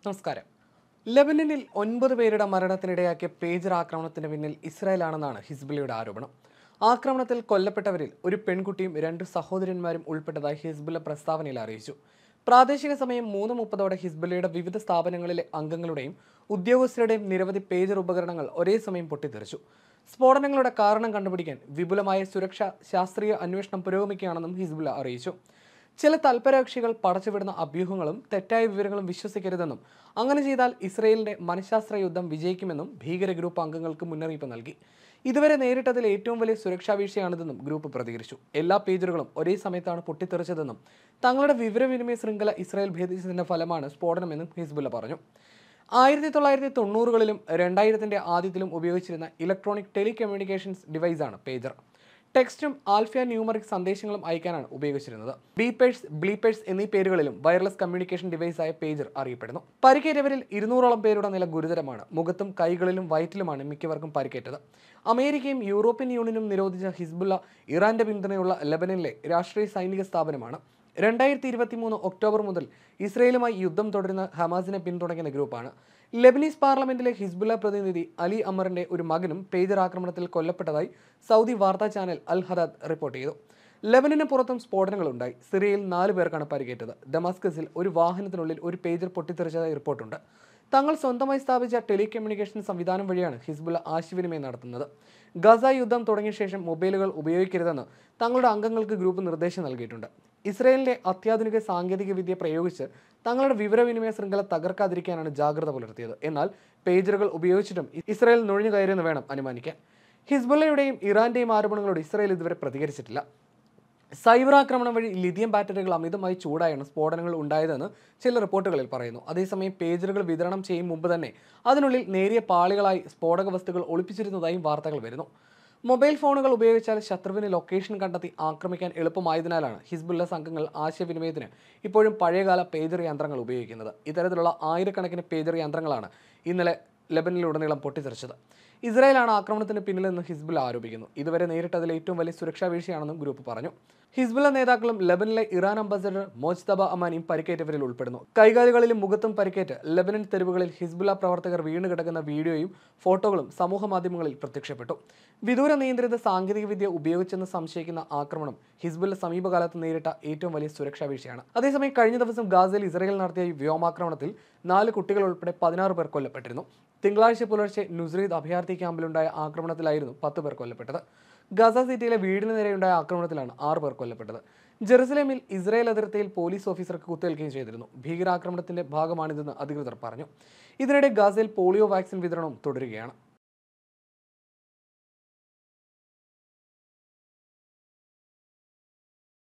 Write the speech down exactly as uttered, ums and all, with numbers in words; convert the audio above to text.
നമസ്കാരം. ലെബനനിൽ ഒൻപത് പേരുടെ മരണത്തിനിടയാക്കിയ പേജർ ആക്രമണത്തിന് പിന്നിൽ ഇസ്രായേലാണെന്നാണ് ഹിസ്ബുള്ളയുടെ ആരോപണം. ആക്രമണത്തിൽ കൊല്ലപ്പെട്ടവരിൽ ഒരു പെൺകുട്ടിയും രണ്ട് സഹോദരന്മാരും ഉൾപ്പെട്ടതായി ഹിസ്ബുള്ള പ്രസ്താവനയിൽ അറിയിച്ചു. പ്രാദേശിക സമയം മൂന്ന് മുപ്പതോടെ ഹിസ്ബുള്ളയുടെ വിവിധ സ്ഥാപനങ്ങളിലെ അംഗങ്ങളുടെയും ഉദ്യോഗസ്ഥരുടെയും നിരവധി പേജർ ഉപകരണങ്ങൾ ഒരേ സമയം പൊട്ടിത്തെറിച്ചു. സ്ഫോടനങ്ങളുടെ കാരണം കണ്ടുപിടിക്കാൻ വിപുലമായ സുരക്ഷാ ശാസ്ത്രീയ അന്വേഷണം പുരോഗമിക്കുകയാണെന്നും ഹിസ്ബുള്ള അറിയിച്ചു. ചില തൽപരകക്ഷികൾ പടച്ചുവിടുന്ന അഭ്യൂഹങ്ങളും തെറ്റായ വിവരങ്ങളും വിശ്വസിക്കരുതെന്നും അങ്ങനെ ചെയ്താൽ ഇസ്രയേലിന്റെ മനഃശാസ്ത്ര യുദ്ധം വിജയിക്കുമെന്നും ഭീകര ഗ്രൂപ്പ് അംഗങ്ങൾക്ക് മുന്നറിയിപ്പ് നൽകി. ഇതുവരെ നേരിട്ടതിൽ ഏറ്റവും വലിയ സുരക്ഷാ വീഴ്ചയാണിതെന്നും ഗ്രൂപ്പ് പ്രതികരിച്ചു. എല്ലാ പേജറുകളും ഒരേ സമയത്താണ് പൊട്ടിത്തെറിച്ചതെന്നും തങ്ങളുടെ വിവരവിനിമയ ശൃംഖല ഇസ്രായേൽ ഭേദിച്ചതിന്റെ ഫലമാണ് സ്ഫോടനമെന്നും ഹിസ്ബുള്ള പറഞ്ഞു. ആയിരത്തി തൊള്ളായിരത്തി തൊണ്ണൂറുകളിലും രണ്ടായിരത്തിന്റെ ആദ്യത്തിലും ഉപയോഗിച്ചിരുന്ന ഇലക്ട്രോണിക് ടെലികമ്മ്യൂണിക്കേഷൻസ് ഡിവൈസാണ് പേജർ. ടെക്സ്റ്റും ആൽഫ ന്യൂമറിക് സന്ദേശങ്ങളും അയക്കാനാണ് ഉപയോഗിച്ചിരുന്നത്. ബീപ്പേഴ്സ്, ബ്ലീപ്പേഴ്സ് എന്നീ പേരുകളിലും വയർലെസ് കമ്മ്യൂണിക്കേഷൻ ഡിവൈസായ പേജർ അറിയപ്പെടുന്നു. പരിക്കേറ്റവരിൽ ഇരുന്നൂറോളം പേരുടെ നില ഗുരുതരമാണ്. മുഖത്തും കൈകളിലും വയറ്റിലുമാണ് മിക്കവർക്കും പരിക്കേറ്റത്. അമേരിക്കയും യൂറോപ്യൻ യൂണിയനും നിരോധിച്ച ഹിസ്ബുള്ള ഇറാന്റെ പിന്തുണയുള്ള ലെബനനിലെ രാഷ്ട്രീയ സൈനിക സ്ഥാപനമാണ്. രണ്ടായിരത്തി ഇരുപത്തി മൂന്ന് ഒക്ടോബർ മുതൽ ഇസ്രയേലുമായി യുദ്ധം തുടരുന്ന ഹമാസിനെ പിന്തുണയ്ക്കുന്ന ഗ്രൂപ്പാണ്. ലെബനീസ് പാർലമെന്റിലെ ഹിസ്ബുള്ള പ്രതിനിധി അലി അമറിന്റെ ഒരു മകനും പേജർ ആക്രമണത്തിൽ കൊല്ലപ്പെട്ടതായി സൗദി വാർത്താ ചാനൽ അൽ ഹദാദ് റിപ്പോർട്ട് ചെയ്തു. ലെബനന് പുറത്തും സ്ഫോടനങ്ങളുണ്ടായി. സിറിയയിൽ നാല് പേർക്കാണ് പരിക്കേറ്റത്. ദമാസ്കസിൽ ഒരു വാഹനത്തിനുള്ളിൽ ഒരു പേജർ പൊട്ടിത്തെറിച്ചതായി റിപ്പോർട്ടുണ്ട്. തങ്ങൾ സ്വന്തമായി സ്ഥാപിച്ച ടെലികമ്മ്യൂണിക്കേഷൻ സംവിധാനം വഴിയാണ് ഹിസ്ബുള്ള ആശയവിനിമയം നടത്തുന്നത്. ഗസ യുദ്ധം തുടങ്ങിയ ശേഷം മൊബൈലുകൾ ഉപയോഗിക്കരുതെന്ന് തങ്ങളുടെ അംഗങ്ങൾക്ക് ഗ്രൂപ്പ് നിർദ്ദേശം നൽകിയിട്ടുണ്ട്. ഇസ്രയേലിന്റെ അത്യാധുനിക സാങ്കേതിക വിദ്യ പ്രയോഗിച്ച് തങ്ങളുടെ വിവരവിനിമയ ശൃംഖല തകർക്കാതിരിക്കാനാണ് ജാഗ്രത പുലർത്തിയത്. എന്നാൽ പേജറുകൾ ഉപയോഗിച്ചിട്ടും ഇസ്രയേൽ നുഴഞ്ഞു കയറിയെന്ന് വേണം അനുമാനിക്കാൻ. ഹിസ്ബുള്ളയുടെയും ഇറാന്റെയും ആരോപണങ്ങളോട് ഇസ്രയേൽ ഇതുവരെ പ്രതികരിച്ചിട്ടില്ല. സൈബർ ആക്രമണം വഴി ലിഥിയം ബാറ്ററികൾ അമിതമായി ചൂടായാണ് സ്ഫോടനങ്ങൾ ഉണ്ടായതെന്ന് ചില റിപ്പോർട്ടുകളിൽ പറയുന്നു. അതേസമയം പേജറുകൾ വിതരണം ചെയ്യും മുമ്പ് തന്നെ അതിനുള്ളിൽ നേരിയ പാളികളായി സ്ഫോടക വസ്തുക്കൾ ഒളിപ്പിച്ചിരുന്നതായും വാർത്തകൾ വരുന്നു. മൊബൈൽ ഫോണുകൾ ഉപയോഗിച്ചാൽ ശത്രുവിന് ലൊക്കേഷൻ കണ്ടെത്തി ആക്രമിക്കാൻ എളുപ്പമായതിനാലാണ് ഹിസ്ബുള്ള സംഘങ്ങൾ ആശയവിനിമയത്തിന് ഇപ്പോഴും പഴയകാല പേജർ യന്ത്രങ്ങൾ ഉപയോഗിക്കുന്നത്. ഇത്തരത്തിലുള്ള ആയിരക്കണക്കിന് പേജർ യന്ത്രങ്ങളാണ് ഇന്നലെ ലെബനനിലുടനീളം പൊട്ടിത്തെറിച്ചത്. ഇസ്രായേലാണ് ആക്രമണത്തിന് പിന്നിലെന്ന് ഹിസ്ബുള്ള ആരോപിക്കുന്നു. ഇതുവരെ നേരിട്ടതിൽ ഏറ്റവും വലിയ സുരക്ഷാ വീഴ്ചയാണെന്നും ഗ്രൂപ്പ് പറഞ്ഞു. ഹിസ്ബുള്ള നേതാക്കളും ലെബനിലെ ഇറാൻ അംബാസഡർ മോജ്തബ അമാനിയും പരിക്കേറ്റവരിൽ ഉൾപ്പെടുന്നു. കൈകാലുകളിലും മുഖത്തും പരിക്കേറ്റ് ലെബനൻ തെരുവുകളിൽ ഹിസ്ബുള്ള പ്രവർത്തകർ വീണ് കിടക്കുന്ന വീഡിയോയും ഫോട്ടോകളും സമൂഹ മാധ്യമങ്ങളിൽ പ്രത്യക്ഷപ്പെട്ടു. വിദൂര നിയന്ത്രിത സാങ്കേതികവിദ്യ ഉപയോഗിച്ചെന്ന് സംശയിക്കുന്ന ആക്രമണം ഹിസ്ബുള്ള സമീപകാലത്ത് നേരിട്ട ഏറ്റവും വലിയ സുരക്ഷാ വീഴ്ചയാണ്. അതേസമയം കഴിഞ്ഞ ദിവസം ഗാസയിൽ ഇസ്രായേൽ നടത്തിയ വ്യോമാക്രമണത്തിൽ നാല് കുട്ടികൾ ഉൾപ്പെടെ പതിനാറ് പേർ കൊല്ലപ്പെട്ടിരുന്നു. തിങ്കളാഴ്ച പുലർച്ചെ നുസ്രീദ് അഭയാർത്ഥി ക്യാമ്പിലുണ്ടായ ആക്രമണത്തിലായിരുന്നു പത്ത് പേർ കൊല്ലപ്പെട്ടത്. ഗസ സിറ്റിയിലെ വീടിന് നേരെയുണ്ടായ ആക്രമണത്തിലാണ് ആറ് പേർ കൊല്ലപ്പെട്ടത്. ജെറുസലേമിൽ ഇസ്രായേൽ അതിർത്തിയിൽ പോലീസ് ഓഫീസർക്ക് കുത്തേൽക്കുകയും ചെയ്തിരുന്നു. ഭീകരാക്രമണത്തിന്റെ ഭാഗമാണിതെന്ന് അധികൃതർ പറഞ്ഞു. ഇതിനിടെ ഗസയിൽ പോളിയോ വാക്സിൻ വിതരണവും തുടരുകയാണ്.